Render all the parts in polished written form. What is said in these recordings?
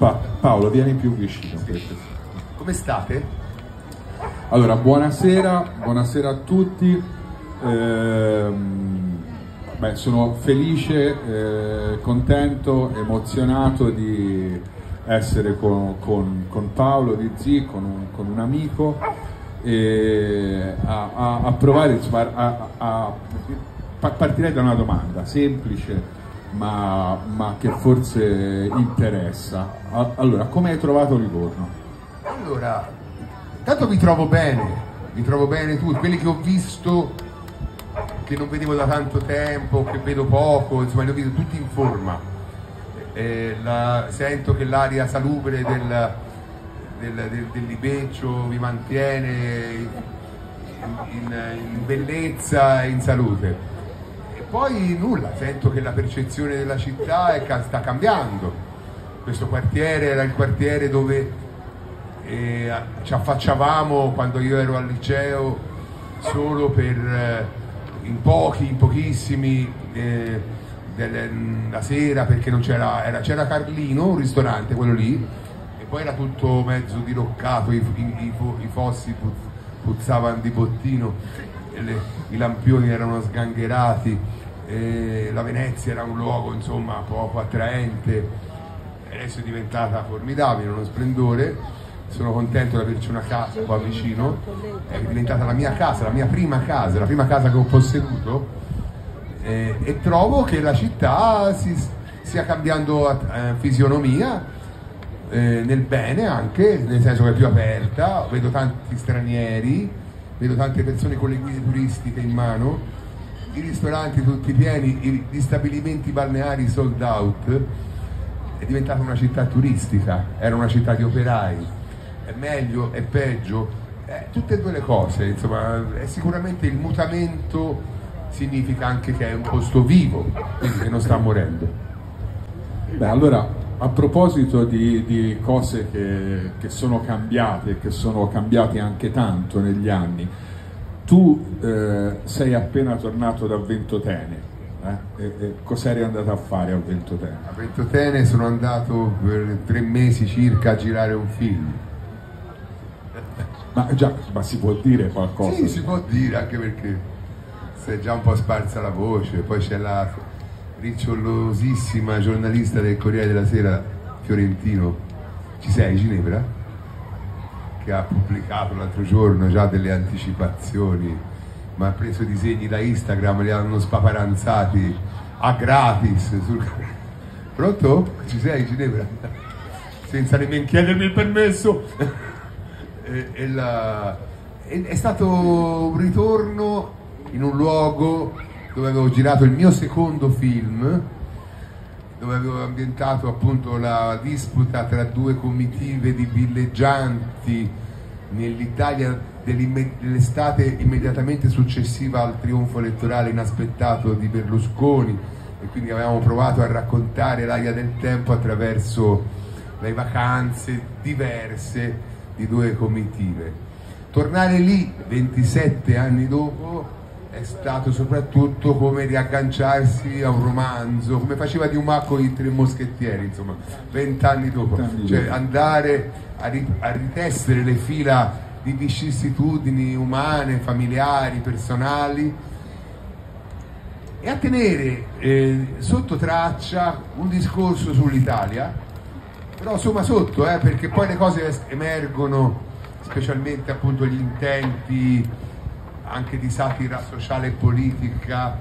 Paolo, vieni più vicino. Come state? Allora, buonasera a tutti. Sono felice, contento, emozionato di essere con Paolo Di Zì, con un amico, e a provare, insomma, partirei da una domanda semplice ma che forse interessa. Allora, come hai trovato Livorno? Allora, intanto mi trovo bene tutti, quelli che ho visto, che non vedevo da tanto tempo, che vedo poco, insomma li ho visti tutti in forma. Sento che l'aria salubre del Libeccio vi mantiene in bellezza e in salute. Poi nulla, sento che la percezione della città sta cambiando. Questo quartiere era il quartiere dove ci affacciavamo quando io ero al liceo solo per in pochissimi la sera, perché non c'era Carlino, un ristorante, quello lì, e poi era tutto mezzo diroccato, i fossi puzzavano di bottino, i lampioni erano sgangherati. La Venezia era un luogo insomma poco attraente, adesso è diventata formidabile, uno splendore. Sono contento di averci una casa qua vicino, è diventata la mia casa, la mia prima casa, la prima casa che ho posseduto, e trovo che la città stia cambiando fisionomia, nel bene anche, nel senso che è più aperta, vedo tanti stranieri, vedo tante persone con le guide turistiche in mano, i ristoranti tutti pieni, gli stabilimenti balneari sold out. È diventata una città turistica, era una città di operai. È meglio, è peggio, tutte e due le cose, insomma, è sicuramente il mutamento significa anche che è un posto vivo, quindi che non sta morendo. Beh, allora, a proposito di cose che sono cambiate, che sono cambiate anche tanto negli anni, tu sei appena tornato da Ventotene, cos'eri andato a fare a Ventotene? A Ventotene sono andato per 3 mesi circa a girare un film. Ma si può dire qualcosa? Sì, si può dire, anche perché si è già un po' sparsa la voce. Poi c'è la ricciolosissima giornalista del Corriere della Sera, Fiorentino, ci sei, Ginevra? Che ha pubblicato l'altro giorno già delle anticipazioni, ma ha preso disegni da Instagram, li hanno spaparanzati a gratis Pronto? Ci sei, Ginevra? Senza nemmeno chiedermi il permesso. È stato un ritorno in un luogo dove avevo girato il mio secondo film, dove avevo ambientato appunto la disputa tra 2 comitive di villeggianti nell'Italia dell'estate immediatamente successiva al trionfo elettorale inaspettato di Berlusconi, e quindi avevamo provato a raccontare l'aria del tempo attraverso le vacanze diverse di 2 comitive. Tornare lì 27 anni dopo è stato soprattutto come riagganciarsi a un romanzo, come faceva Dumas con i 3 moschettieri, insomma, 20 anni dopo, cioè andare a ritessere le fila di vicissitudini umane, familiari, personali, e a tenere sotto traccia un discorso sull'Italia, però insomma sotto, perché poi le cose emergono, specialmente appunto gli intenti anche di satira sociale e politica,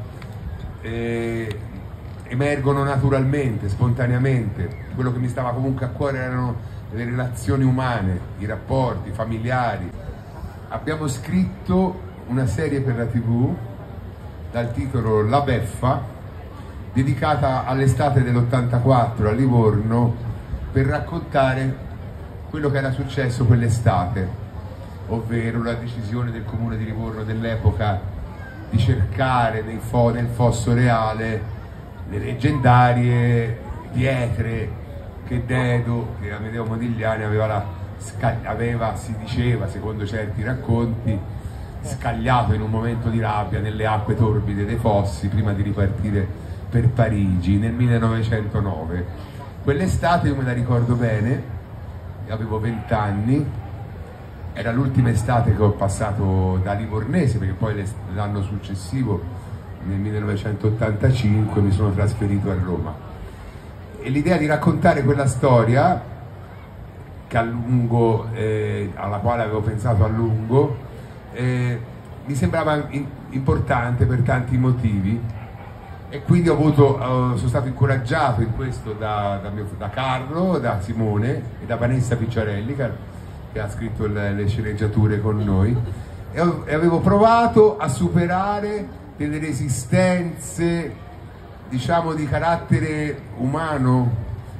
emergono naturalmente, spontaneamente. Quello che mi stava comunque a cuore erano le relazioni umane, i rapporti familiari. Abbiamo scritto una serie per la TV dal titolo La Beffa, dedicata all'estate dell'84 a Livorno, per raccontare quello che era successo quell'estate, ovvero la decisione del comune di Livorno dell'epoca di cercare nel Fosso Reale le leggendarie pietre che Dedo, che Amedeo Modigliani aveva, si diceva, secondo certi racconti, scagliato in un momento di rabbia nelle acque torbide dei fossi prima di ripartire per Parigi nel 1909. Quell'estate io me la ricordo bene, avevo 20 anni, era l'ultima estate che ho passato da Livornese, perché poi l'anno successivo, nel 1985, mi sono trasferito a Roma. E l'idea di raccontare quella storia, che alla quale avevo pensato a lungo, mi sembrava importante per tanti motivi, e quindi sono stato incoraggiato in questo da Carlo, da Simone e da Vanessa Picciarelli, che ha scritto le sceneggiature con noi, e avevo provato a superare delle resistenze, diciamo, di carattere umano,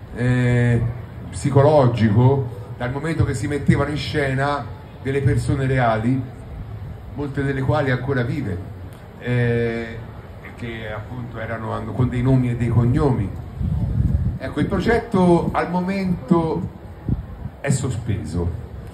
psicologico, dal momento che si mettevano in scena delle persone reali, molte delle quali ancora vive, che appunto erano con dei nomi e dei cognomi. Ecco, il progetto al momento è sospeso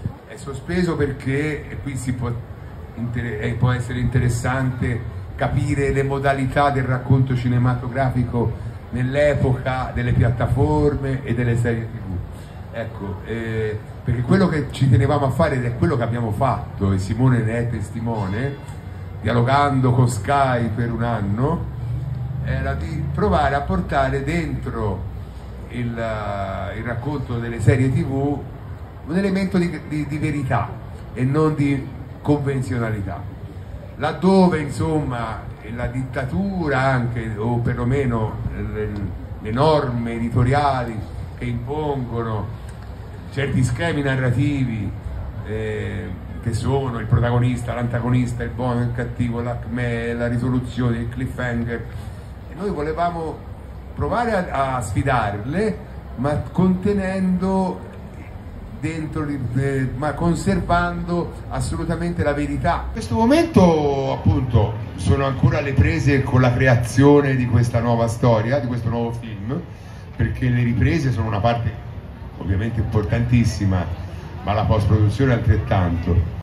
perché qui può essere interessante capire le modalità del racconto cinematografico nell'epoca delle piattaforme e delle serie TV. Ecco, perché quello che ci tenevamo a fare, ed è quello che abbiamo fatto, e Simone ne è testimone, dialogando con Sky per un anno, era di provare a portare dentro il racconto delle serie TV un elemento di verità e non di convenzionalità, laddove insomma la dittatura anche, o perlomeno le norme editoriali che impongono certi schemi narrativi, che sono il protagonista, l'antagonista, il buono, il cattivo, l'acmè, la risoluzione, il cliffhanger, e noi volevamo provare a sfidarle, ma contenendo dentro, ma conservando assolutamente la verità. In questo momento appunto sono ancora alle prese con la creazione di questa nuova storia, di questo nuovo film, perché le riprese sono una parte ovviamente importantissima, ma la post-produzione altrettanto.